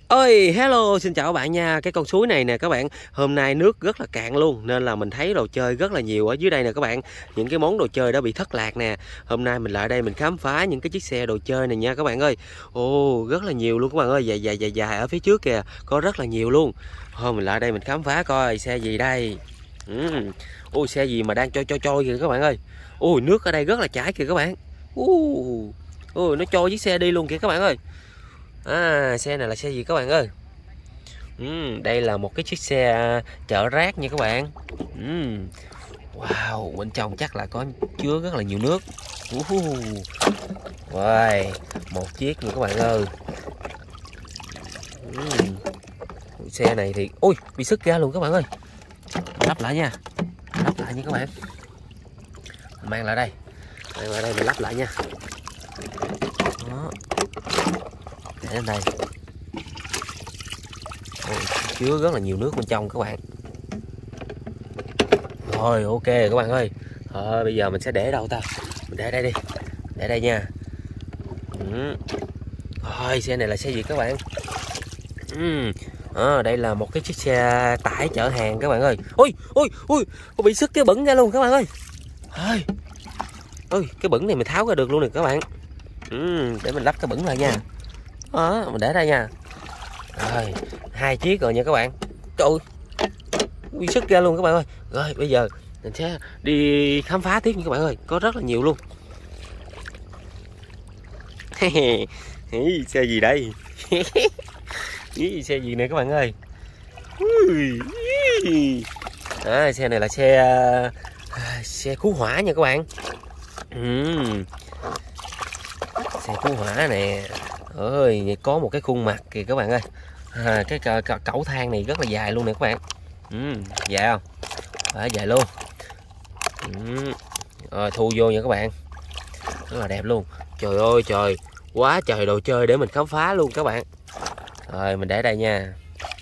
Ơi, hello, xin chào các bạn nha. Cái con suối này nè các bạn, hôm nay nước rất là cạn luôn nên là mình thấy đồ chơi rất là nhiều ở dưới đây nè các bạn. Những cái món đồ chơi đã bị thất lạc nè. Hôm nay mình lại đây mình khám phá những cái chiếc xe đồ chơi này nha các bạn ơi. Ồ, rất là nhiều luôn các bạn ơi, dài ở phía trước kìa, có rất là nhiều luôn. Thôi mình lại đây mình khám phá coi xe gì đây. Ôi, xe gì mà đang trôi kìa các bạn ơi. Ôi, nước ở đây rất là chảy kìa các bạn. Ôi, nó trôi chiếc xe đi luôn kìa các bạn ơi. Xe này là xe gì các bạn ơi? Đây là một cái chiếc xe chở rác nha các bạn. Wow, bên trong chắc là có chứa rất là nhiều nước. Wow, một chiếc nha các bạn ơi. Xe này thì ôi bị sứt ra luôn các bạn ơi. Lắp lại nha, lắp lại nha các bạn. Mang lại đây mình lắp lại nha. Đó, để lên đây. Chứa rất là nhiều nước bên trong các bạn. Rồi ok các bạn ơi. Bây giờ mình sẽ để đâu ta? Mình để đây đi. Để đây nha. Rồi xe này là xe gì các bạn? Đây là một cái chiếc xe tải chở hàng các bạn ơi. Ôi, bị sứt cái bẩn ra luôn các bạn ơi. Ôi, cái bẩn này mình tháo ra được luôn nè các bạn. Để mình lắp cái bẩn lại nha. Đó, mình để đây nha. Rồi, 2 chiếc rồi nha các bạn. Trời ơi, bị sứt ra luôn các bạn ơi. Rồi bây giờ mình sẽ đi khám phá tiếp nha các bạn ơi, có rất là nhiều luôn. Xe gì đây? Xe gì nè các bạn ơi? Xe này là xe cứu hỏa nha các bạn. Xe cứu hỏa nè. Ơi, có một cái khuôn mặt kìa các bạn ơi. Cái cẩu thang này rất là dài luôn nè các bạn. Dài không? Dài luôn. Rồi thu vô nha các bạn. Rất là đẹp luôn. Trời ơi trời, quá trời đồ chơi để mình khám phá luôn các bạn. Rồi mình để đây nha.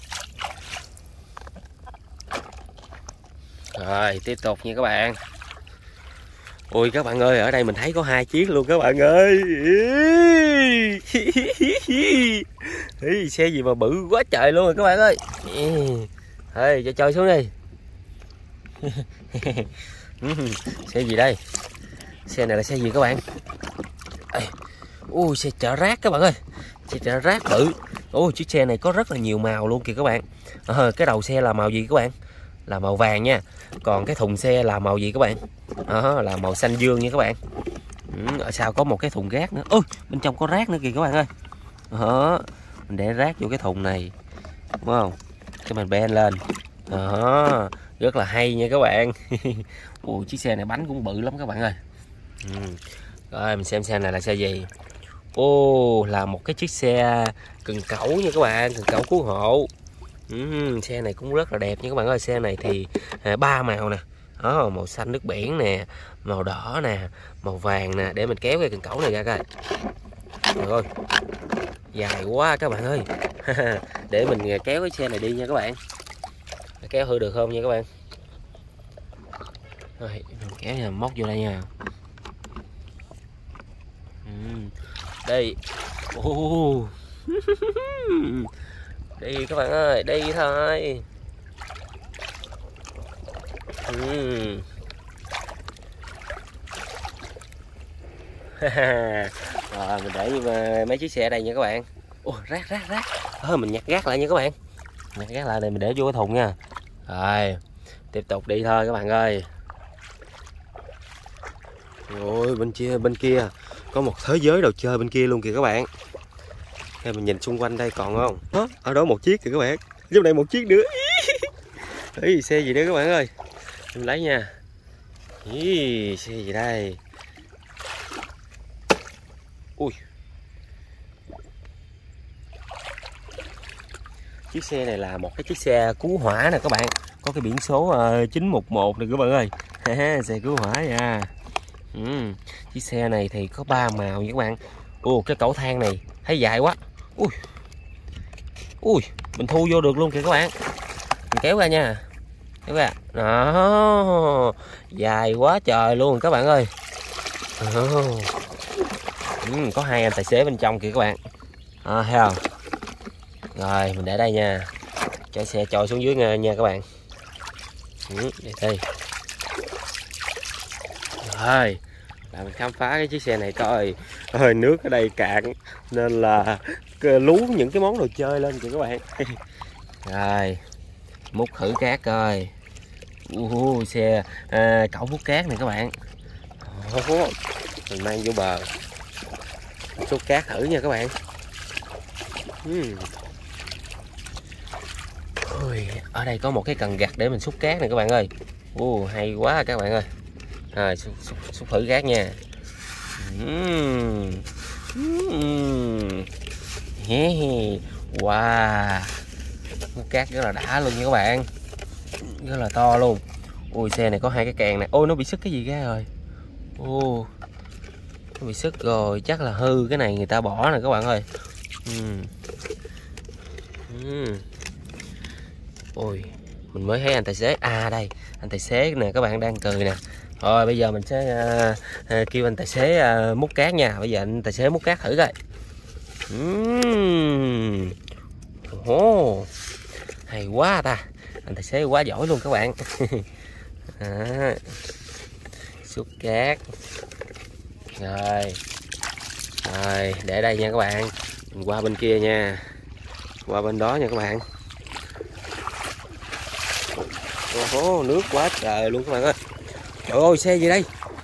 Rồi tiếp tục nha các bạn. Ôi các bạn ơi, ở đây mình thấy có 2 chiếc luôn các bạn ơi. Xe gì mà bự quá trời luôn rồi các bạn ơi. Cho chơi xuống đi. Xe gì đây? Xe này là xe gì các bạn? Xe chở rác các bạn ơi. Xe chở rác bự. Chiếc xe này có rất là nhiều màu luôn kìa các bạn. Cái đầu xe là màu gì các bạn? Là màu vàng nha. Còn cái thùng xe là màu gì các bạn? Là màu xanh dương nha các bạn. Ở sau có một cái thùng rác nữa. Ôi, bên trong có rác nữa kìa các bạn ơi. Mình để rác vô cái thùng này, đúng không? Cái mình ben lên. Rất là hay nha các bạn. Chiếc xe này bánh cũng bự lắm các bạn ơi. Rồi mình xem xe này là xe gì. Là một cái chiếc xe cần cẩu nha các bạn, cần cẩu cứu hộ. Xe này cũng rất là đẹp nha các bạn ơi. Xe này thì 3 màu nè. Màu xanh nước biển nè, màu đỏ nè, màu vàng nè. Để mình kéo cái cần cẩu này ra coi. Trời ơi, dài quá các bạn ơi. Để mình kéo cái xe này đi nha các bạn. Kéo hư được không nha các bạn. Rồi mình kéo nha, móc vô đây nha. Đây. Đi các bạn ơi, đi thôi. Rồi mình để mấy chiếc xe ở đây nha các bạn. Rác. Mình nhặt rác lại nha các bạn. Nhặt rác lại này mình để vô cái thùng nha. Rồi tiếp tục đi thôi các bạn ơi. Ôi bên kia có một thế giới đồ chơi bên kia luôn kìa các bạn. Để mình nhìn xung quanh đây còn không? Ở đó một chiếc kìa các bạn. Trong đây một chiếc nữa. Xe gì nữa các bạn ơi. Mình lấy nha. Xe gì đây? Chiếc xe này là một cái chiếc xe cứu hỏa nè các bạn. Có cái biển số 911 này các bạn ơi. Xe cứu hỏa nha. Chiếc xe này thì có 3 màu nha các bạn. Cái cẩu thang này thấy dài quá. Mình thu vô được luôn kìa các bạn. Mình kéo ra nha. Kéo ra. Đó, dài quá trời luôn các bạn ơi. Có 2 anh tài xế bên trong kìa các bạn. Thấy không? Rồi mình để đây nha, cho xe trôi xuống dưới nha các bạn. Để đây. Rồi là mình khám phá cái chiếc xe này coi. Nước ở đây cạn nên là lú những cái món đồ chơi lên kìa các bạn. Rồi múc thử cát coi. Xe cẩu múc cát này các bạn. Mình mang vô bờ xúc cát thử nha các bạn. Ở đây có một cái cần gặt để mình xúc cát này các bạn ơi. Hay quá các bạn ơi. Rồi xúc thử cát nha. Wow, múc cát rất là đã luôn nha các bạn, rất là to luôn. Xe này có 2 cái càng này. Nó bị sứt cái gì ra rồi. Nó bị sứt rồi, chắc là hư cái này người ta bỏ nè các bạn ơi. Mình mới thấy anh tài xế. Đây, anh tài xế nè các bạn đang cười nè. Rồi bây giờ mình sẽ kêu anh tài xế múc cát nha. Bây giờ anh tài xế múc cát thử coi. Hay quá ta. Anh tài xế quá giỏi luôn các bạn. Xúc cát. Rồi để đây nha các bạn. Mình qua bên kia nha, qua bên đó nha các bạn. Nước quá trời luôn các bạn ơi. Trời ơi, xe gì đây?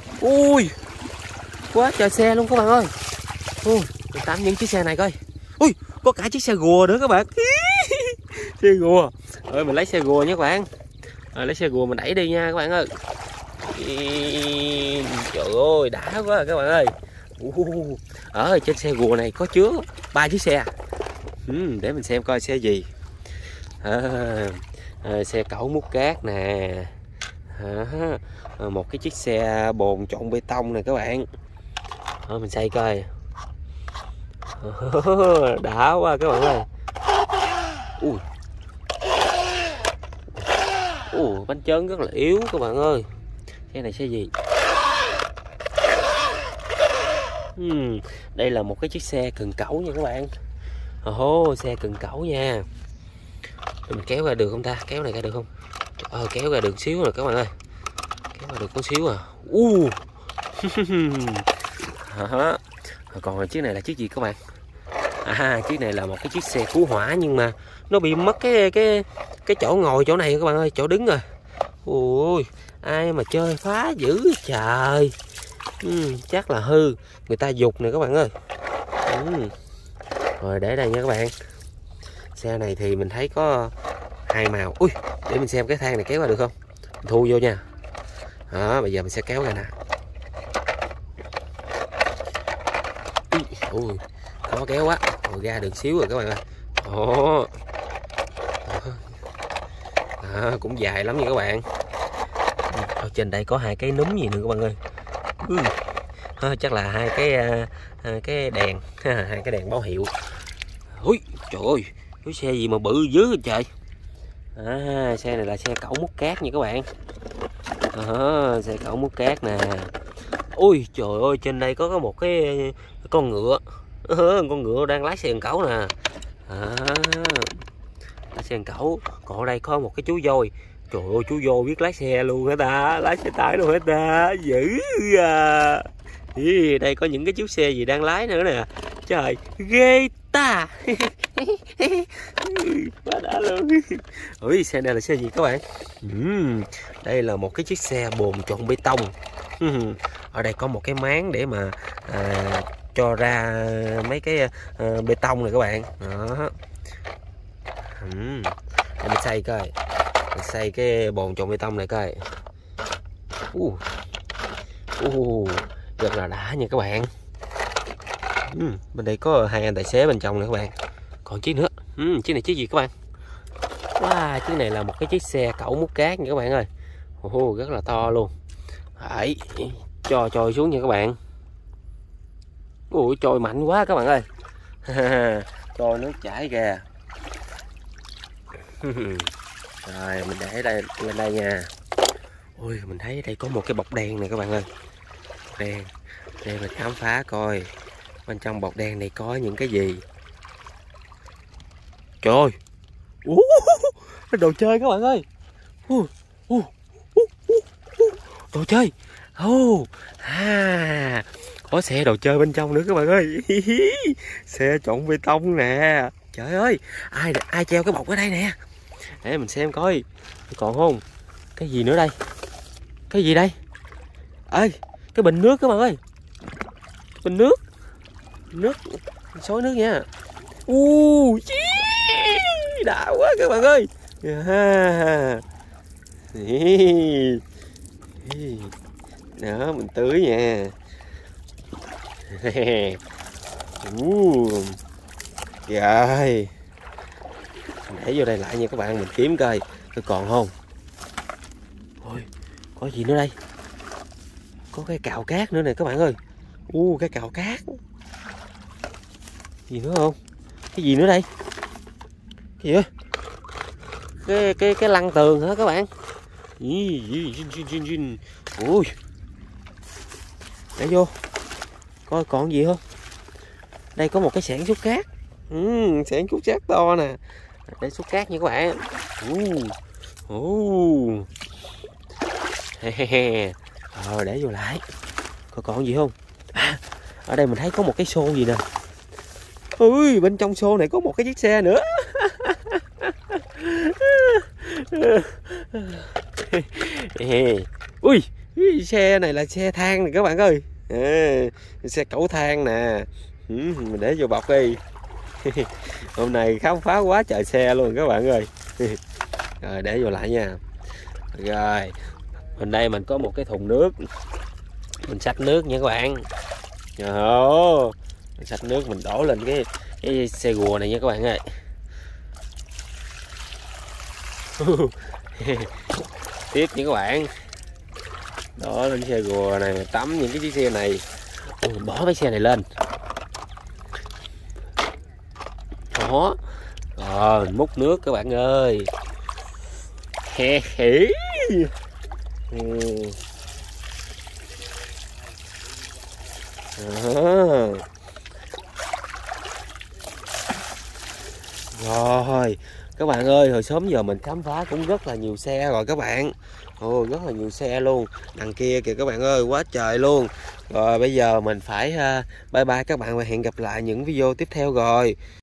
Quá trời xe luôn các bạn ơi. Mình tắm những chiếc xe này coi. Có cả chiếc xe rùa nữa các bạn. Xe rùa. Mình lấy xe rùa nha các bạn. Lấy xe rùa mình đẩy đi nha các bạn ơi. Trời ơi, đã quá các bạn ơi. Ở trên xe rùa này có chứa 3 chiếc xe. Để mình xem coi xe gì. Xe cẩu múc cát nè. Một cái chiếc xe bồn trộn bê tông này các bạn. Mình xây coi. Đã quá các bạn ơi. Bánh trơn rất là yếu các bạn ơi. Xe này xe gì? Đây là một cái chiếc xe cần cẩu nha các bạn. Xe cần cẩu nha. Mình kéo ra được không ta? Kéo này ra được không? Kéo ra được xíu rồi các bạn ơi. Kéo ra được có xíu à. Còn chiếc này là chiếc gì các bạn? Chiếc này là một cái chiếc xe cứu hỏa, nhưng mà nó bị mất cái chỗ ngồi chỗ này các bạn ơi, chỗ đứng rồi. Ai mà chơi phá dữ trời. Chắc là hư, người ta giục nè các bạn ơi. Rồi để đây nha các bạn. Xe này thì mình thấy có 2 màu. Để mình xem cái thang này kéo ra được không. Mình thu vô nha. Bây giờ mình sẽ kéo ra nè. Khó kéo quá. Ra được xíu rồi các bạn ơi. Cũng dài lắm nha các bạn. Ở trên đây có 2 cái núm gì nữa các bạn ơi. Chắc là 2 cái đèn, 2 cái đèn báo hiệu. Trời ơi, cái xe gì mà bự dữ vậy trời. Xe này là xe cẩu múc cát nha các bạn. Xe cẩu múc cát nè. Trời ơi, trên đây có một cái con ngựa. Con ngựa đang lái xe cần cẩu nè. Lái xe cần cẩu. Còn ở đây có một cái chú voi. Trời ơi, chú voi biết lái xe luôn hả ta? Lái xe tải luôn hả ta? Dữ à. Đây có những cái chiếc xe gì đang lái nữa nè. Trời, ghê ta. Quá đã luôn. Xe này là xe gì các bạn? Đây là một cái chiếc xe bồn trộn bê tông. Ở đây có một cái máng để mà cho ra mấy cái bê tông này các bạn. Đó. Để mình xây coi. Mình xây cái bồn trộn bê tông này coi. Rất là đã nha các bạn. Bên đây có 2 anh tài xế bên trong này các bạn. Còn chiếc nữa. Chiếc này chiếc gì các bạn? Chiếc này là một cái chiếc xe cẩu múc cát nha các bạn ơi. Rất là to luôn. Đấy, cho trôi xuống nha các bạn. Trôi mạnh quá các bạn ơi. Trôi nước chảy kìa. Rồi mình để đây lên đây nha. Mình thấy đây có một cái bọc đen này các bạn ơi. Đen. Để mình khám phá coi bên trong bọc đen này có những cái gì. Trời ơi. Đồ chơi các bạn ơi. Đồ chơi. Có xe đồ chơi bên trong nữa các bạn ơi. Xe trộn bê tông nè. Trời ơi, ai treo cái bọc ở đây nè. Để mình xem coi còn không. Cái gì nữa đây? Cái gì đây? Ơi, cái bình nước các bạn ơi. Bình nước. Nước xối nước nha. Đã quá các bạn ơi. Đó, mình tưới nha. Rồi, để vô đây lại nha các bạn, mình kiếm coi còn không. Ôi, có gì nữa đây? Có cái cào cát nữa nè các bạn ơi. Cái cào cát. Gì nữa không? Cái gì nữa đây? Cái gì đó? Cái lăn tường hả các bạn? Ui. Để vô. Coi còn gì không? Đây có một cái xẻng xúc cát. Xẻng xúc cát to nè. Để xúc cát nha các bạn. Rồi để vô lại. Coi còn gì không? Ở đây mình thấy có một cái xô gì nè. Ui, bên trong xô này có một cái chiếc xe nữa. Ui, xe này là xe than nè các bạn ơi. Xe cẩu than nè. Mình để vô bọc đi. Hôm nay khám phá quá trời xe luôn các bạn ơi. Rồi để vô lại nha. Rồi bên đây mình có một cái thùng nước, mình xách nước nha các bạn. Mình xách nước mình đổ lên cái xe rùa này nha các bạn ơi. Tiếp nha các bạn, đổ lên xe rùa này, tắm những cái chiếc xe này. Bỏ cái xe này lên đó. Rồi mình múc nước các bạn ơi. Rồi các bạn ơi, hồi sớm giờ mình khám phá cũng rất là nhiều xe rồi các bạn. Rất là nhiều xe luôn. Đằng kia kìa các bạn ơi, quá trời luôn. Rồi bây giờ mình phải bye bye các bạn và hẹn gặp lại những video tiếp theo rồi.